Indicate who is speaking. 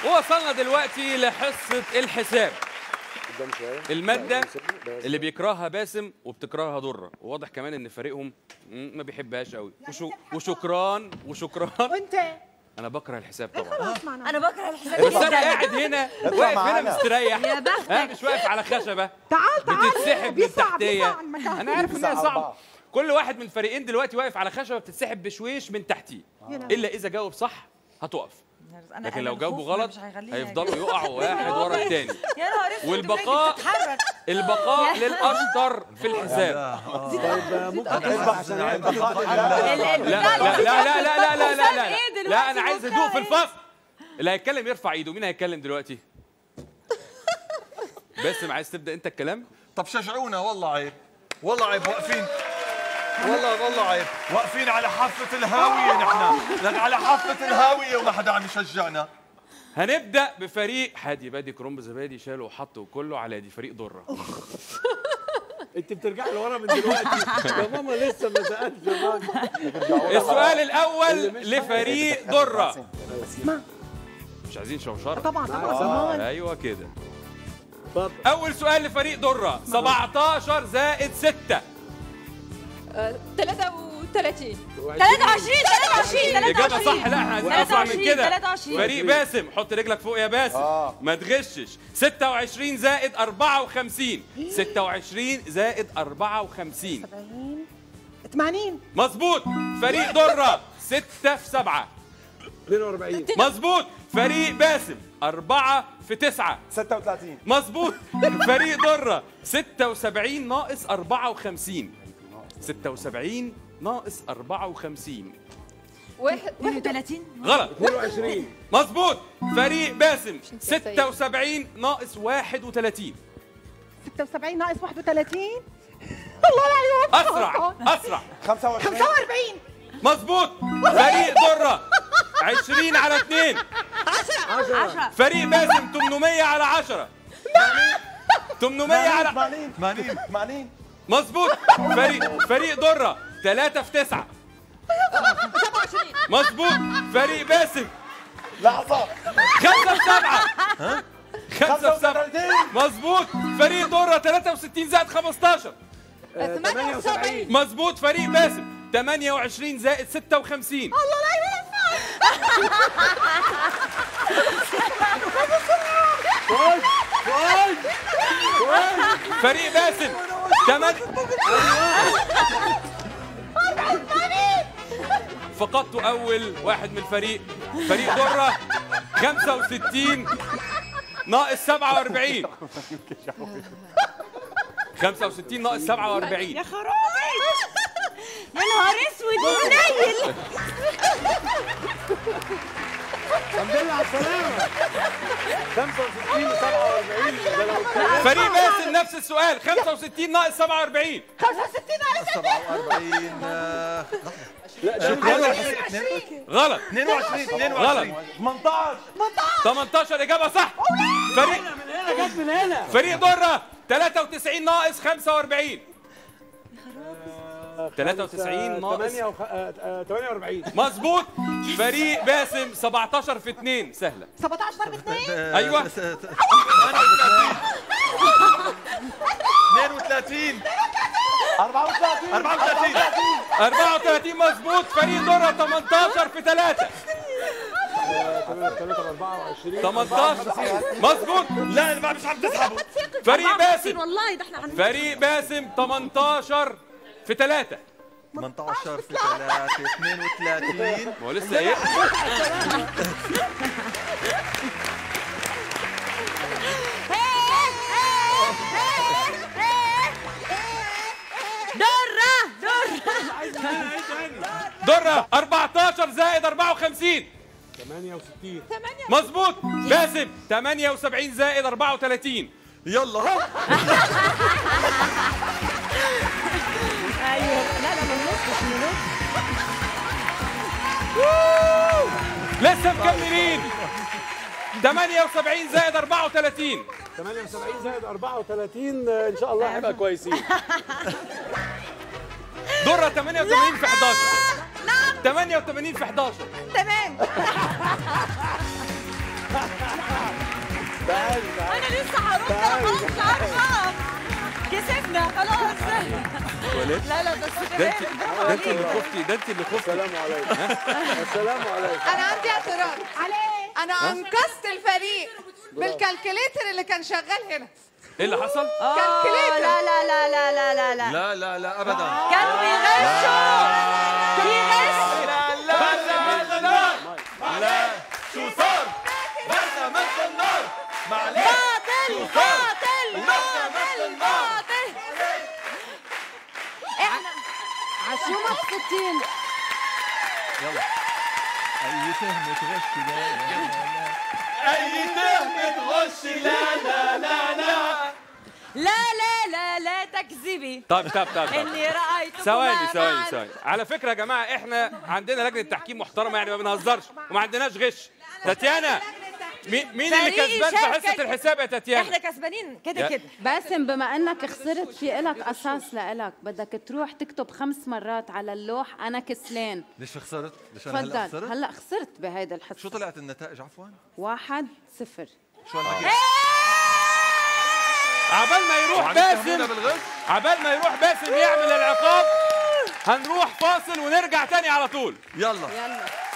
Speaker 1: ووصلنا دلوقتي لحصة الحساب. المادة اللي بيكرهها باسم وبتكرهها درة، وواضح كمان ان فريقهم ما بيحبهاش قوي. وشكران
Speaker 2: وانت؟
Speaker 1: انا بكره الحساب طبعا.
Speaker 2: انا بكره الحساب
Speaker 1: بس انا قاعد هنا واقف هنا مستريح.
Speaker 2: يا بختك.
Speaker 1: مش واقف على خشبة
Speaker 2: تعال
Speaker 1: بتتسحب من تحتية.
Speaker 2: المكان.
Speaker 1: انا عارف انها صعبة. كل واحد من الفريقين دلوقتي واقف على خشبة بتتسحب بشويش من تحتيه، الا اذا جاوب صح هتقف، لكن لو جاوبوا غلط هيفضلوا يقعوا واحد ورا الثاني. والبقاء للاشطر في الحساب.
Speaker 3: طيب ممكن اذبح عشان
Speaker 1: لا لا لا لا لا لا لا لا انا عايز هدوء في الفصل. اللي هيتكلم يرفع ايده. مين هيتكلم دلوقتي؟ باسم عايز تبدا انت الكلام؟
Speaker 4: طب شجعونا. والله عيب، والله عيب واقفين، والله عيب واقفين على حافة الهاوية. نحن لك على حافة الهاوية وما حدا عم يشجعنا.
Speaker 1: هنبدا بفريق حادي بادي كرنب زبادي شاله وحطه كله على دي فريق ضره.
Speaker 3: انت بترجعي لورا من دلوقتي يا ماما لسه ما سالتش.
Speaker 1: السؤال الاول لفريق ضره. مش عايزين شوشره
Speaker 2: طبعا.
Speaker 1: ايوه كده. اول سؤال لفريق ضره. 17 زائد 6
Speaker 5: 33.
Speaker 2: 23.
Speaker 1: اجابه صح. لا احنا عايزين اسرع من كده.
Speaker 2: 23.
Speaker 1: فريق باسم حط رجلك فوق يا باسم. ما تغشش. 26 زائد 54. 26 زائد 54
Speaker 2: 80.
Speaker 1: مظبوط. فريق ضره 6 في 7
Speaker 3: 42.
Speaker 1: مظبوط. فريق باسم 4 في 9
Speaker 4: 36
Speaker 1: مظبوط. فريق ضره 76 ناقص 54. 76 ناقص 54
Speaker 2: 31.
Speaker 1: غلط.
Speaker 3: 22.
Speaker 1: مظبوط. فريق باسم 76 ناقص 31.
Speaker 2: 76 ناقص 31. الله لا يوفقك.
Speaker 1: اسرع.
Speaker 4: 45
Speaker 1: مظبوط. فريق ضره 20 على 2.
Speaker 2: 10.
Speaker 1: فريق باسم 800 على 10. 800 على
Speaker 4: 80
Speaker 1: مظبوط. فريق ضره 3 في 9 مظبوط. فريق باسم
Speaker 4: لحظة
Speaker 1: 5 في 7 5 في 7 مظبوط. فريق ضره 63 زائد 15
Speaker 3: 78.
Speaker 1: مظبوط. فريق باسم 28 زائد 56.
Speaker 2: الله لا
Speaker 1: فريق باسم 8 فقدت اول واحد من الفريق. فريق ضره 65 ناقص 47. 65 ناقص 47.
Speaker 2: يا خرابي. يا نهار اسود منيل.
Speaker 3: الحمد لله على السلامة. 65 و47.
Speaker 1: فريق باسم نفس السؤال. 65 ناقص 47.
Speaker 2: 65 ناقص
Speaker 4: 47
Speaker 1: غلط.
Speaker 4: 22
Speaker 1: غلط. 18 اجابه صح. فريق
Speaker 3: من هنا جت من هنا.
Speaker 1: فريق ضره 93 ناقص 45. 93 ناقص
Speaker 3: 48.
Speaker 1: مظبوط. فريق باسم 17 في 2 سهله.
Speaker 2: 17 ب 2.
Speaker 1: ايوه
Speaker 4: 32 34
Speaker 1: 34 مظبوط. فريق ضره 18 في 3 18 مظبوط.
Speaker 4: لا انا مش عم تسحبوا.
Speaker 1: فريق باسم
Speaker 2: والله ده احنا
Speaker 1: فريق باسم 18 في 3
Speaker 4: 18 في 3 32.
Speaker 1: ما هو لسه ايه. ضره 14 زائد 54.
Speaker 3: 68.
Speaker 1: مظبوط. باسم 78 زائد 34.
Speaker 4: يلا ها.
Speaker 2: ايوه لا ما ننصش
Speaker 1: لسه مكملين. 78 زائد 34.
Speaker 3: 78 زائد 34 ان شاء الله هيبقى كويسين.
Speaker 1: ضره 88 في 11. 88 في 11.
Speaker 2: تمام. انا لسه هرد، انا خلاص مش عارفه. كسبنا خلاص. لا بس
Speaker 1: ده انت اللي خفتي، ده انت اللي خفتي.
Speaker 3: السلام عليكم. السلام عليكم.
Speaker 5: انا عندي اعتراض. انا انقذت الفريق بالكالكوليتر اللي كان شغال هنا.
Speaker 1: ايه اللي حصل؟
Speaker 5: كالكوليتر.
Speaker 2: لا لا لا لا لا لا لا
Speaker 4: لا لا لا ابدا.
Speaker 2: كانوا بيغشوا. بيغشوا.
Speaker 4: لا شو صار؟ بس مثل النار. معلش.
Speaker 2: باطل. احنا عشو مبسوطين.
Speaker 4: يلا. اي تهمة غش اي تهمة غش
Speaker 2: لا تكذبي.
Speaker 1: طب
Speaker 2: اني رايتكما
Speaker 1: ثواني. على فكره يا جماعه احنا عندنا لجنه تحكيم محترمه، يعني ما بنهزرش وما عندناش غش. تاتيانا مين اللي كسبان في حصه الحساب يا تاتيانا؟
Speaker 2: احنا كسبانين كده.
Speaker 6: باسم، بما انك خسرت في إلك قصاص لإلك، بدك تروح تكتب 5 مرات على اللوح انا كسلان.
Speaker 4: ليش خسرت؟ ليش انا هلا خسرت؟
Speaker 6: هلا خسرت بهيدا الحصه.
Speaker 4: شو طلعت النتائج عفوا؟
Speaker 6: 1-0.
Speaker 4: شو انا
Speaker 1: عبال ما يروح باسم يعمل العقاب، هنروح فاصل ونرجع تاني على طول.
Speaker 4: يلا